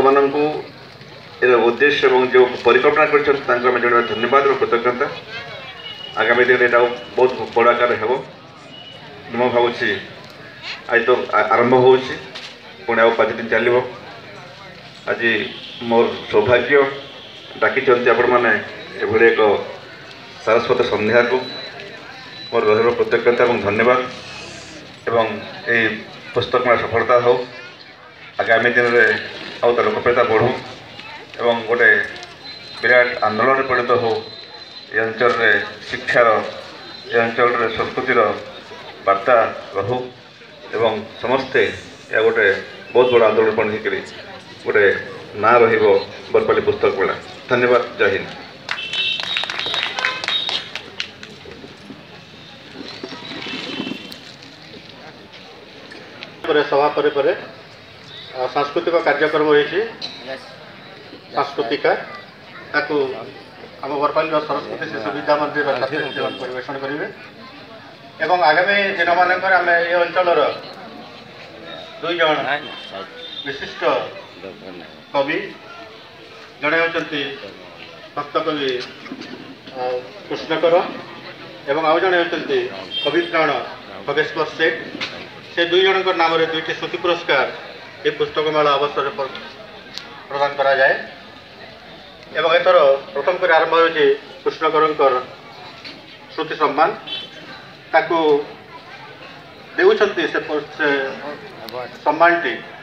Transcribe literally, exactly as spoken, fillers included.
मानू उद्देश्य और जो परिकल्पना कर धन्यवाद और कृतज्ञता। आगामी दिन यहाँ बहुत बड़ आकार हो मैं भावुँ आज तो आरंभ हो पुणी आ पाँच दिन चलो। आज मोर सौभाग्य डाकी आपण मैंने एभली एक सारस्वत संध्या को मोर रही कृतज्ञता और धन्यवाद एवं ये पुस्तक में सफलता हो आगामी दिन में आउ तो लोकप्रियता बढ़ू एवं गोटे विराट आंदोलन परिणत हो ये अंचल शिक्षार ये अंचल संस्कृतिर वार्ता रहू एवं समस्ते या गोटे बहुत बड़ा आंदोलन बन गोटे ना रहिबो बरपाली पुस्तक मेला। धन्यवाद। जय हिंद। सभा पर पर सांस्कृतिक कार्यक्रम होती सांस्कृतिक ताकू आम बरपाली सरस्वती शिशु विद्या मंदिर परिवेशन करेंगे एवं आगामी दिन मानक आम ये अंचल दुई जन विशिष्ट कवि जड़े होती भक्त कवि कृष्णकर एवं आउ जड़े होती कवि प्राण खगेश्वर सेठ से दुई जन नाम दुईट श्रुति पुरस्कार ये पुस्तक मेला अवसर प्रदान करा जाए एवं एथर प्रथम कर आरंभ हो कृष्णकर श्रुति सम्मान ताकू देउछंती से सम्मानटी